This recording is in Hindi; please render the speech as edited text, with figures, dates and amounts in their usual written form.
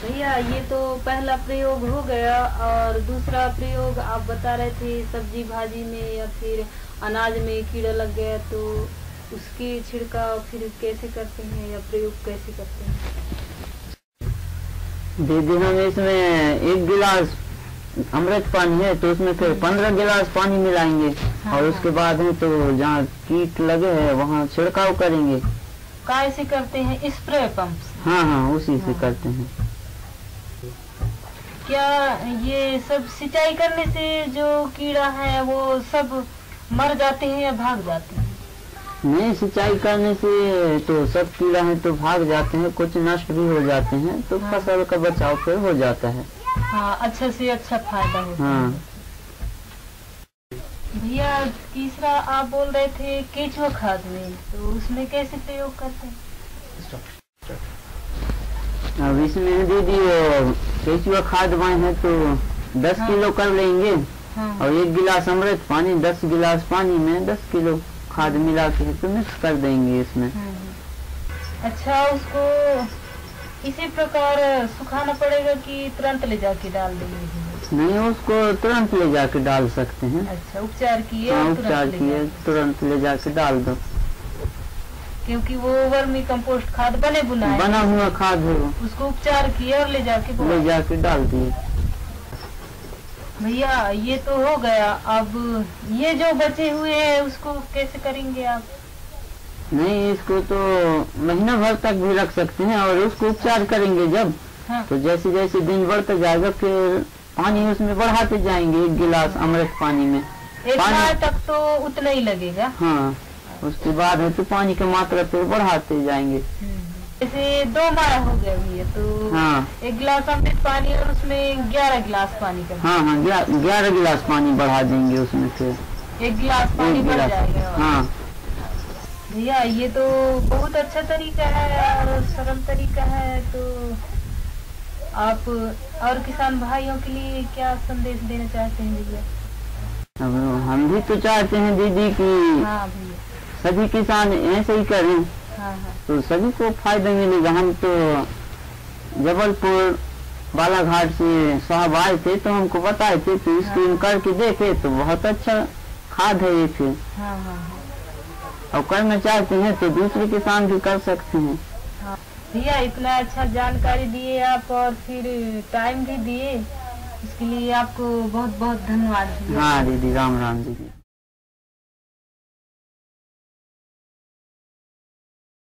भैया ये तो पहला प्रयोग हो गया, और दूसरा प्रयोग आप बता रहे थे सब्जी भाजी में या फिर अनाज में कीड़ा लग गया, तो उसकी छिड़काव फिर कैसे करते हैं या प्रयोग कैसे करते हैं? दीदी हम इसमें 1 गिलास अमृत पानी है तो उसमें फिर 15 गिलास पानी मिलाएंगे। हाँ, और उसके बाद है तो जहाँ कीट लगे हैं वहाँ छिड़काव करेंगे। कैसे करते हैं? स्प्रे पंप से? हाँ हाँ उसी से करते हैं। क्या ये सब सिंचाई करने से जो कीड़ा है वो सब मर जाते हैं या भाग जाते हैं? नहीं, सिंचाई करने से तो सब कीड़ा है तो भाग जाते हैं, कुछ नष्ट भी हो जाते हैं, तो हाँ। फसल का बचाव फिर हो जाता है। हाँ, अच्छा से अच्छा फायदा होता है। हाँ। भैया तीसरा आप बोल रहे थे केचुआ खाद में, तो उसमें कैसे प्रयोग करते हैं? अब इसमें दीदी केचुआ खाद वाए हैं तो 10 हाँ। किलो कर लेंगे। हाँ। और 1 गिलास अमृत पानी 10 गिलास पानी में 10 किलो खाद मिला के तो मिक्स कर देंगे इसमें। अच्छा, उसको इसी प्रकार सुखाना पड़ेगा कि तुरंत ले जाके डाल देंगे? नहीं, उसको तुरंत ले जाके डाल सकते हैं। अच्छा, उपचार किए? हाँ, उपचार किए तुरंत ले जाके डाल दो, क्योंकि वो वर्मी कंपोस्ट खाद बना हुआ खाद है वो, उसको उपचार किए और ले जाके डाल दिए। भैया ये तो हो गया, अब ये जो बचे हुए हैं उसको कैसे करेंगे आप? नहीं, इसको तो महीना भर तक भी रख सकते हैं और उसको उपचार करेंगे जब। हाँ। तो जैसे जैसे दिन बढ़ता जाएगा फिर पानी उसमें बढ़ाते जाएंगे 1 गिलास अमृत पानी में। 1 माह तक तो उतना ही लगेगा? हाँ, उसके बाद है तो पानी की मात्रा फिर बढ़ाते जाएंगे। जैसे 2 माह हो गया भैया तो हाँ। 1 गिलास अमृत पानी और उसमें 11 गिलास पानी का। हाँ हाँ, 11 गिलास पानी बढ़ा देंगे उसमें फिर 1 गिलास पानी बढ़ जाएगा। हाँ भैया ये तो बहुत अच्छा तरीका है और सरल तरीका है, तो आप और किसान भाइयों के लिए क्या संदेश देना चाहते हैं भैया? अब हम भी तो चाहते हैं दीदी कि हाँ भैया, सभी किसान ऐसे ही करें। हाँ हाँ। तो सभी को फायदा मिलेगा। हम तो जबलपुर बालाघाट से साहब आए थे तो हमको बताए थे तो स्कीम करके देखे तो बहुत अच्छा खाद है ये फिर। हाँ हाँ हाँ। और करना चाहते हैं तो दूसरे किसान भी कर सकते हैं। हाँ भैया, इतना अच्छा जानकारी दिए आप और फिर टाइम भी दिए, इसके लिए आपको बहुत बहुत धन्यवाद। हाँ दीदी, राम राम दीदी।